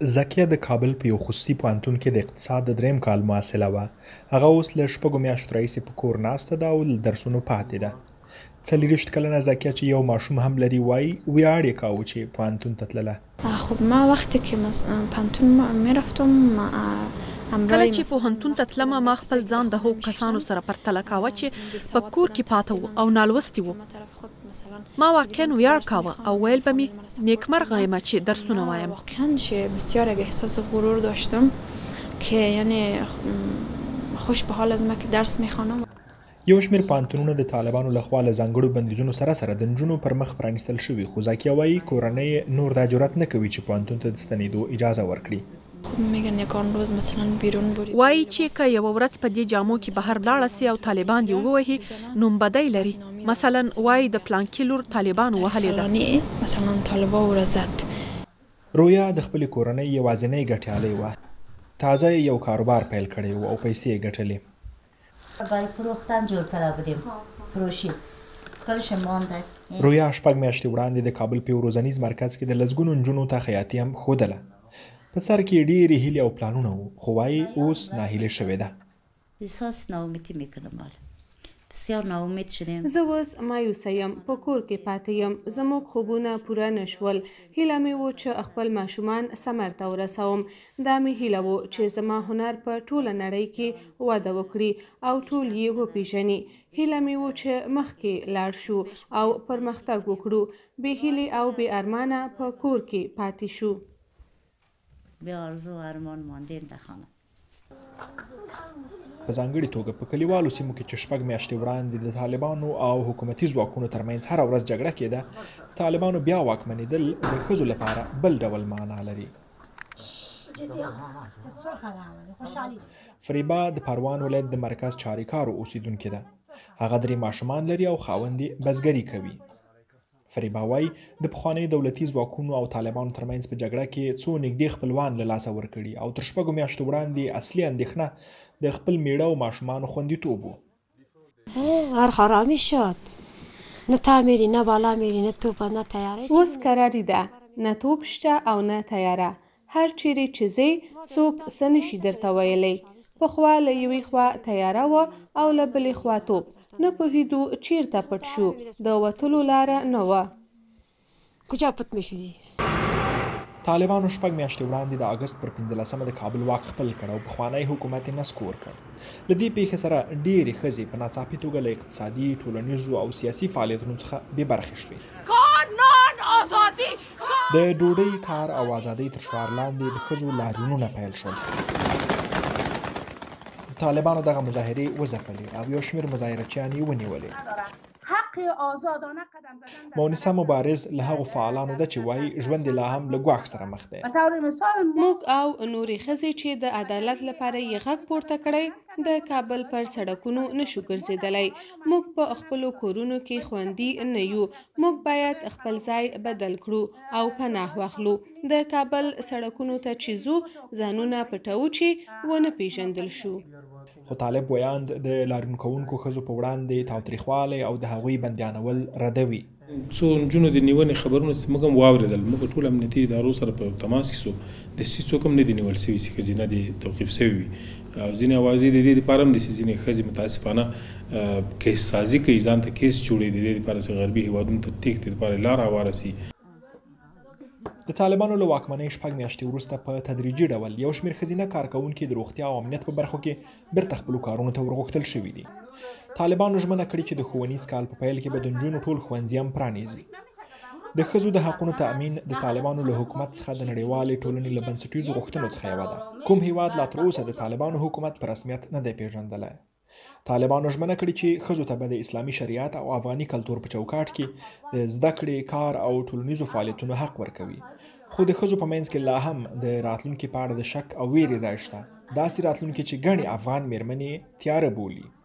زکیه د کابل په یو خصوصي پوهنتون کې د اقتصاد د دریم کال محصله وه. هغه اوس له شپږو میاشتو راهیسې په کور ناسته ده او له درسونو پاتې ده. 40 کلنه زکیه چې یو ماشوم هم لري وایي ویاړ یې کاوه چې پوهنتون ته تلله. خب ما وقتی که پوهنتون میرفتم کله چې پوهنتون ته تلمه ما خپل ځان د هغو کسانو سره پرتله کاوه چې په کور کې پاته وو او نالوستي وو. ما واقعا ویاړ کاوه او ویل به مې نیکمرغه یم چې درسونه وایم. واقعا بسیار احساس غرور داشتم که یعنی خوش به حال از ما که درس میخوانم. یو شمېر پوهنتونونه د طالبانو لخوا له ځانګړو بندیزونو سره سره د نجونو پر مخ پرانیستل شوي، خو زکیه وایي کورنۍ نور دا جرأت نه کوي چې پوهنتون ته د ستنېدو اجازه ورکړي. میگن یکان روز مثلا بیرون بری. وایي چې که یوه ورځ په دې جامو کې بهر لاړه سي او طالبان دې ووهي نوم بدی لري. مثلا وایي د پلانکي لور طالبانو وهلې ده. مثلا طالبا او را زد. رویا د خپلې کورنۍ یوازینۍ ګټیالی وه. تازه یو کاروبار پیل کړی و او پیسې یې ګټلې. برای فروختن جور کرده بودیم فروشی کلش مانده. رویا 6 میاشتې وړاندې د کابل په یو روزنیز مرکز کې د لسګونو نجونو ته خیاطي هم ښودله. په سر کې ډېرې هیلې او پلانونه وو، خو وایي اوس ناهیلې شوې ده. احساس ناامیدي میکنم مال بسیار ناامید شدیم. زه اوس مایوسه یم، په کور کې پاتې یم، زموږ خوبونه پوره نشول. هیله مې و چې خپل ماشومان ثمر ته ورسوم. دا مې هیله و چې زما هنر په ټوله نړۍ کې وده وکړي او ټول یې وپیژني. هیله مې و چې مخکې لاړ شو او پرمختګ وکړو. بې هیلې او بې ارمانه په کور کې پاتې شو. بې آرزو و ارمان ماندیم در خانه. په ځانګړې توګه په کلیوالو سیمو کې چې 6 میاشتې وړاندې د طالبانو او حکومتي ځواکونو ترمنځ هره ورځ جګړه کېده، طالبانو بیا واکمنېدل د ښځو لپاره بل ډول معنا لري. فریبا د پروان ولایت د مرکز چاریکارو اوسیدونکې ده. هغه 3 ماشومان لري او خاوند یې بزګري کوي. فریبا وایي د پخواني دولتي ځواکونو او طالبانو ترمنځ په جګړه کې څو نږدې خپلوان له لاسه ورکړي او تر 6 میاشتو وړاندې اصلي اندېښنه د خپل میړه او ماشومانو خوندیتوب و. هر خرامی شد، نه تا میری نه بالا میری نه توپ نه تیاره. اوس قراری ده، نه توپ شته او نه تیاره. هر چیرې چې ځې څوک څه نشي درته ویلی. پخوا له یوې خوا تیاره وه او له بلې خوا توپ. نه پوهېدو چیرته پټ شو، د وتلو لاره نه وه. کجا پټ میشدی؟ طالبانو 6 میاشتې وړاندې د اګست پر 15مه د کابل واک خپل کړ او پخوانی حکومت یې نسکور کړ. له دې پیښې سره ډېرې ښځې په ناڅاپي توګه له اقتصادي، ټولنیزو او سیاسي فعالیتونو څخه بې برخې شوې. د ډوډۍ، کار او ازادۍ تر شعار لاندې د ښځو لاریونونه پیل شول. طالبانو دغه مظاهرې وځپلې او یو شمېر مظاهرچیان یې ونیولې. مونسه مبارز له هغو فعالانو ده چې وایي ژوند لا هم له ګواښ سره مخ دی. موږ او نورې ښځې چې د عدالت لپاره یې غږ پورته کړی د کابل پر سړکونو نشو ګرځېدلی. موږ په خپلو کورونو کې خوندي نه یو. موږ باید خپل ځای بدل کړو او پناه واخلو. د کابل سړکونو ته چې ځو ځانونه پټوو چې ونه پیژندل شو. خو طالب ویاند د لاریون کوونکو ښځو په وړاندې تاوتریخوالی او د هغوی بندیانول ردوي. څو نجونو د نیونې خبرونه موږ هم واورېدل. موږ ټول امنیتي ادارو سره په تماس کې سو. داسې څوک هم نه دي نیول سوي چې ښځې نه دي توقیف سوي وي. او ځینې اوازې د دې دپاره هم دي چې ځینې ښځې متاسفانه کیس سازي کوي، ځان ته کیس جوړوي د دې دپاره چې غربي هېوادونو ته تېښتې دپاره لار هواره سي. د طالبانو له واکمنۍ 6 میاشتې وروسته په تدریجي ډول یو شمېر ښځینه کارکوونکي د روغتیا او امنیت په برخو کې بیرته خپلو کارونو ته ورغوښتل شوي دي. طالبانو ژمنه کړې چې د ښوونیز کال په پیل کې به د نجونو ټول ښوونځي هم پرانیزي. د ښځو د حقونو تأمین د طالبانو له حکومت څخه د نړیوالې ټولنې له بنسټیزو غوښتنو څخه یوه ده. کوم هیواد لا تر اوسه د طالبانو حکومت په رسمیت نه دی پیژندلی. طالبانو ژمنه کړې چې ښځو ته به د اسلامي شریعت او افغاني کلتور په چوکاټ کې د زده کړې، کار او ټولنیزو فعالیتونو حق ورکوي. خو د ښځو په منځ کې لا هم د راتلونکي په اړه د شک او ویرې ځای شته. داسې راتلونکي چې ګڼې افغان مېرمنې تیاره بولي.